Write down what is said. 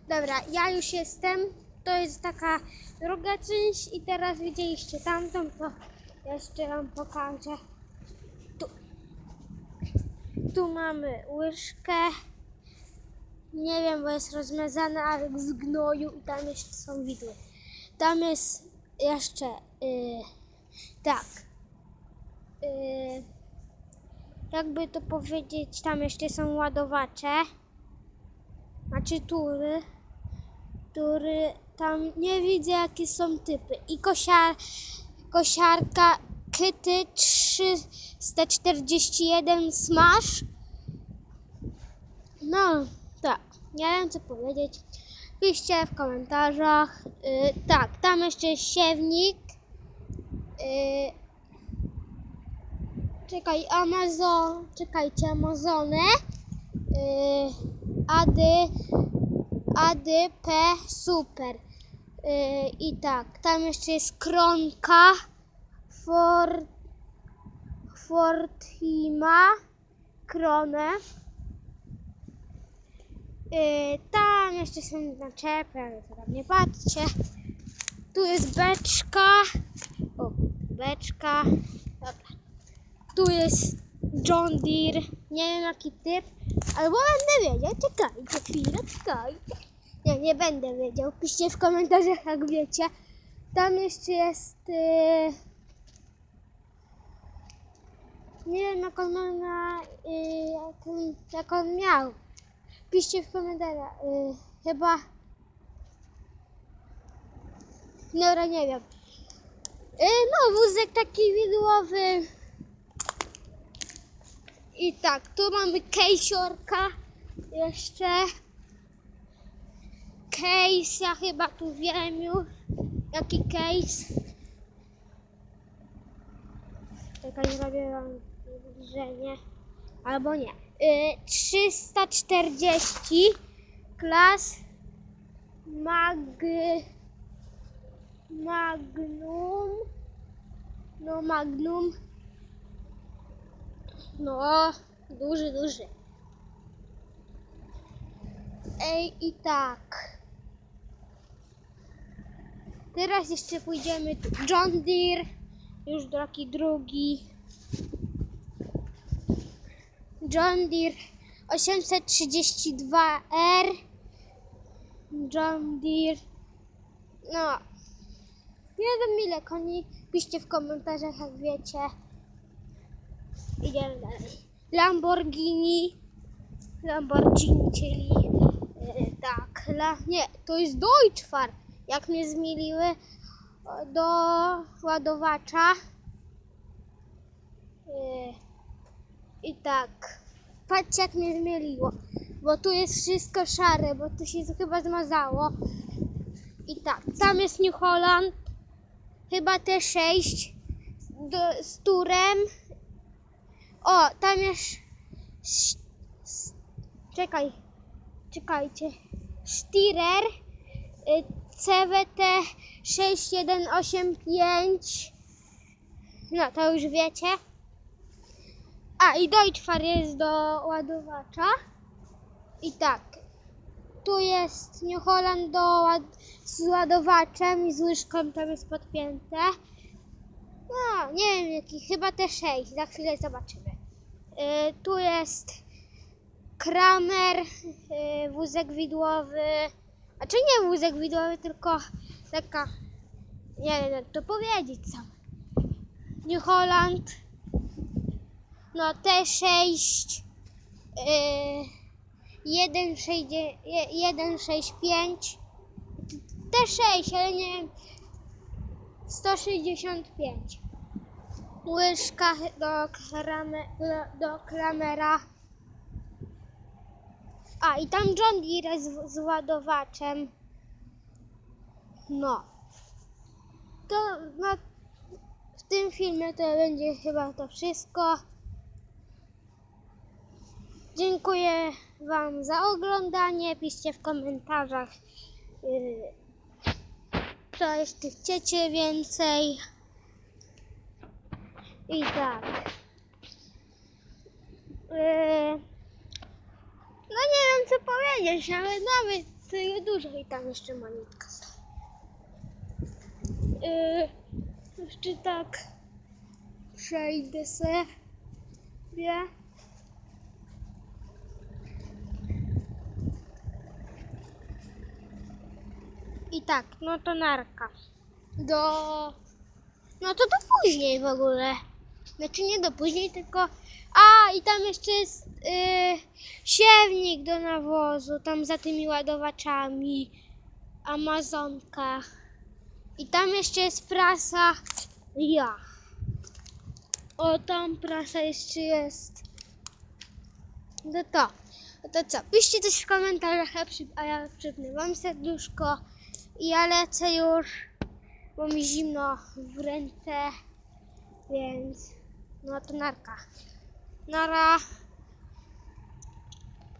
Dobra, ja już jestem. To jest taka druga część i teraz widzieliście tamtą, to jeszcze wam pokażę. Tu mamy łyżkę. Nie wiem, bo jest rozmazana z gnoju i tam jeszcze są widły. Tam jest jeszcze tak. Jakby to powiedzieć, tam jeszcze są ładowacze. Znaczy tury. Tam nie widzę jakie są typy. I kosiarka Kyty 341 Smash. No tak, nie wiem co powiedzieć. Piszcie w komentarzach. Tak, tam jeszcze jest siewnik. Czekajcie, Amazonę. Ady P super. I tak, tam jeszcze jest Kronka Fortima Kronę. Tam jeszcze są naczepy, ale to tam nie patrzcie. Tu jest beczka. O, beczka. Dobra. Tu jest John Deere. Nie wiem jaki typ, albo będę wiedział. Czekajcie chwilę, czekajcie. Nie będę wiedział. Piszcie w komentarzach jak wiecie. Tam jeszcze jest... nie wiem jak on ma jak on miał. Piszcie w komentarzach. Chyba... Dobra, nie wiem. No, wózek taki widłowy. I tak, tu mamy kejsiorka. Jeszcze. Case, ja chyba tu wiem już. Jaki case. Czekaj, zrobię wam zbliżenie. Albo nie. 340 klas Magnum. No Magnum. No, duży. I tak. Teraz jeszcze pójdziemy tu. John Deere. Już taki drugi. John Deere 832R. John Deere. No. Nie wiem ile koni. Piszcie w komentarzach jak wiecie. Idziemy dalej. Lamborghini, czyli tak, nie, to jest Deutschfar. Jak mnie zmieliły do ładowacza. I tak, patrzcie jak mnie zmieliło, bo tu jest wszystko szare, bo tu się chyba zmazało. I tak, tam jest New Holland, chyba T6 z turem. O, tam jest... Czekajcie. Steyrer CVT 6185. No, to już wiecie. A, i Deutschfar jest do ładowacza. I tak. Tu jest New Holland z ładowaczem i z łyżką, tam jest podpięte. No, nie wiem jaki, chyba T6, za chwilę zobaczymy. Tu jest Kramer, wózek widłowy, znaczy nie wózek widłowy, tylko taka, nie wiem jak to powiedzieć sam. New Holland, no T6, 165, T6, ale nie wiem, 165. Łyżka do Kramera. A, i tam John Deere z ładowaczem. No. To w tym filmie to będzie chyba to wszystko. Dziękuję wam za oglądanie. Piszcie w komentarzach, co jeszcze chcecie więcej. I tak. No nie wiem co powiedzieć, ale nawet tyle dużo i tam jeszcze malutka. Jeszcze tak przejdę sobie. I tak, no to narka. No to do później w ogóle. Znaczy nie do później, tylko... i tam jeszcze jest siewnik do nawozu, tam za tymi ładowaczami. Amazonka. I tam jeszcze jest prasa. O, tam prasa jeszcze jest. No to co? Piszcie coś w komentarzach, a ja przypnę wam serduszko. I ja lecę już, bo mi zimno w ręce, więc no to narka. Nara.